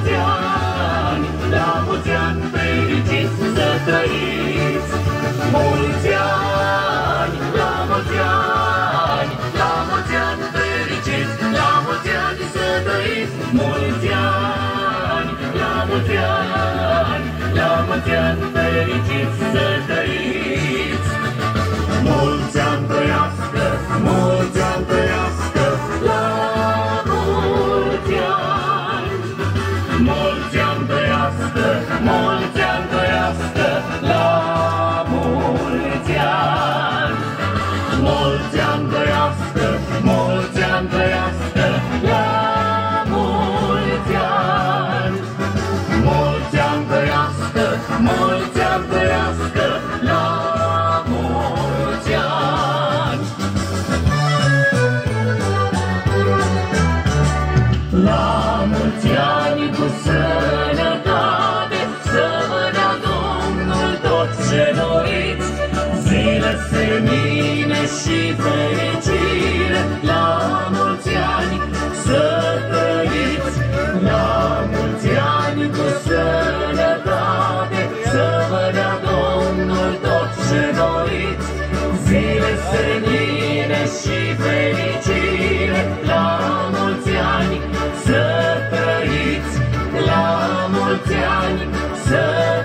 la mulți ani fericiți să trăiți! Mulți ani, la mulți ani, la mulți ani fericiți, la mulți ani să trăiți! Mulți ani, la mulți ani, la mulți ani fericiți să trăiți! Mulți ani trăiască, mulți ani trăiască, la mulți ani! Mulți ani trăiască, mulți ani trăiască, la mulți ani! Mulți ani trăiască, mulți ani trăiască, la mulți ani! Mulți ani trăiască, mulți ani trăiască, la mulți ani! La mulți ani cu sănătate, să vă dea Domnul tot ce doriți, zile senine și fericire, la mulți ani să trăiți! La mulți ani cu sănătate, să vă dea Domnul tot ce doriți, zile senine și fericire, la mulți ani să trăiți! La mulți ani să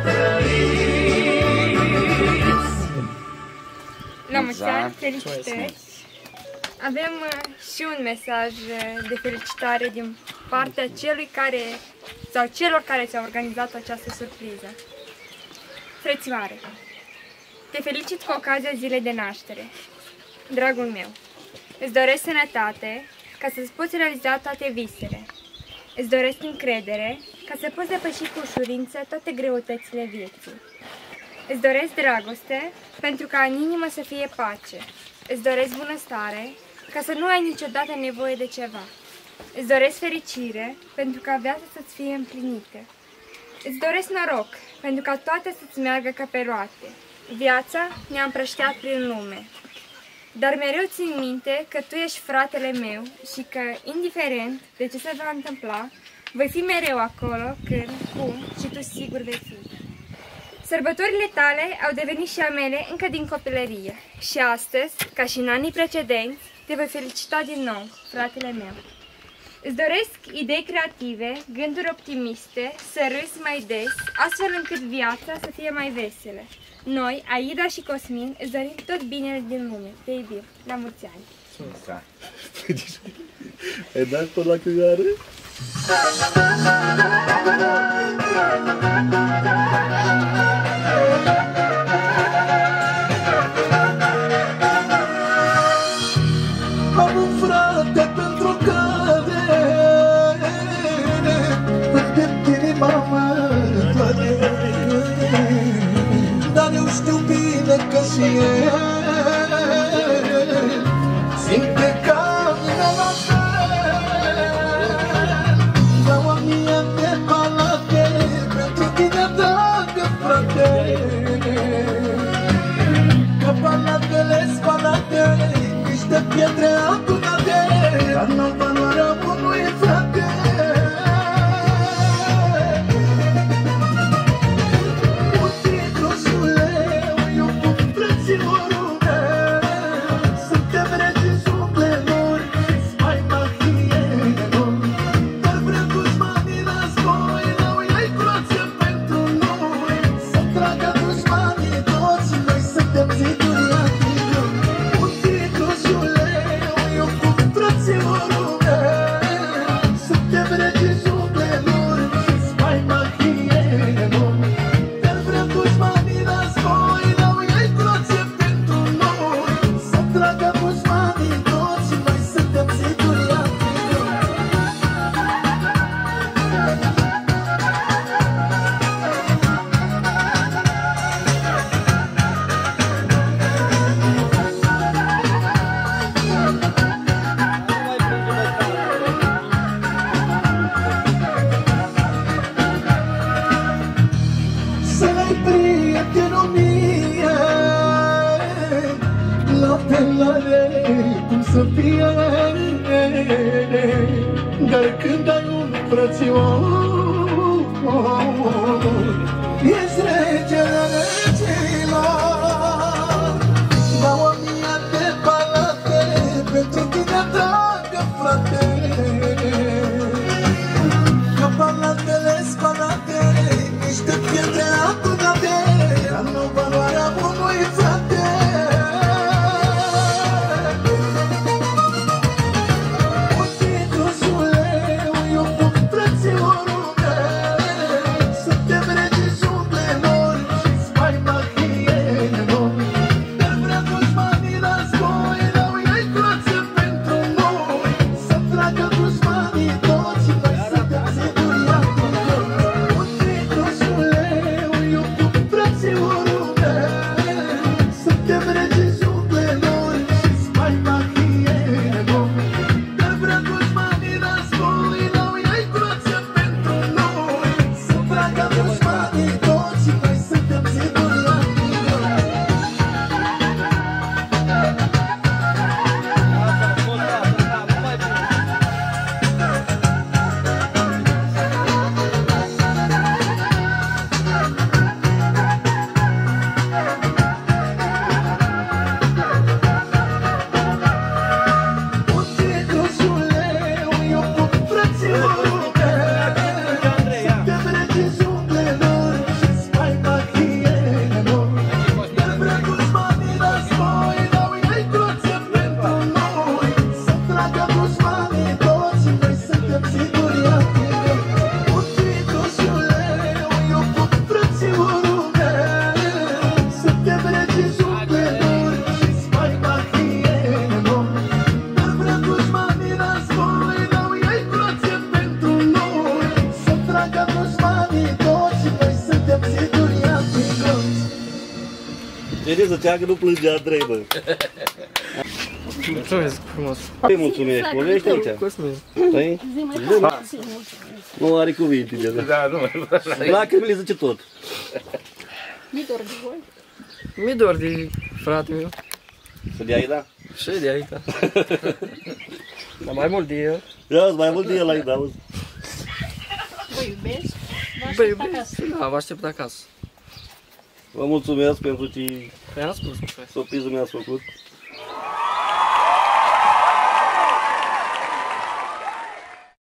trăiți! La mulți ani, felicitări! Avem și un mesaj de felicitare din partea celui care, sau celor care ți-au organizat această surpriză. Frățioare, te felicit cu ocazia zilei de naștere. Dragul meu, îți doresc sănătate ca să-ți poți realiza toate visele. Îți doresc încredere ca să poți depăși cu ușurință toate greutățile vieții. Îți doresc dragoste pentru ca în inimă să fie pace. Îți doresc bunăstare ca să nu ai niciodată nevoie de ceva. Îți doresc fericire pentru ca viața să-ți fie împlinită. Îți doresc noroc pentru ca toate să-ți meargă ca pe roate. Viața ne-a împrăștiat prin lume. Dar mereu țin minte că tu ești fratele meu și că, indiferent de ce se va întâmpla, voi fi mereu acolo când, cum și tu sigur vei fi. Sărbătorile tale au devenit și a mele încă din copilărie și astăzi, ca și în anii precedenți, te voi felicita din nou, fratele meu. Îți doresc idei creative, gânduri optimiste, să râzi mai des, astfel încât viața să fie mai veselă. Noi, Aida și Cosmin, îți dorim tot binele din lume. Te iubim. La mulți ani! Ai dat tot la căgare? Am un frate pentru care îndemn inima mea toate, dar eu știu bine că și el simte ca mine la fel. Dau o mie de palate pentru tine, dragă frate, că palatele spalate, niște pietre adunate, dar n-au valoarea bunui frate. Cum să fie, dar când ai un frățior Ce zicea că nu plângea Andrei, bă. Mulțumesc frumos. Te mulțumesc, vorbește aici. Mulțumesc. Păi? Nu are cuvinte deja. Da, nu. Lacrimile zice tot. Mi dor de voi. Mi dor de fratele meu. Să dea da? Și de aici. Dar mai mult de el. Ia, mai mult de el aici, auzi. Vă iubesc. Vă iubesc. Da, vă aștept acasă. Vă mulțumesc pentru ce Păi am spus. surpriză mi-ați făcut.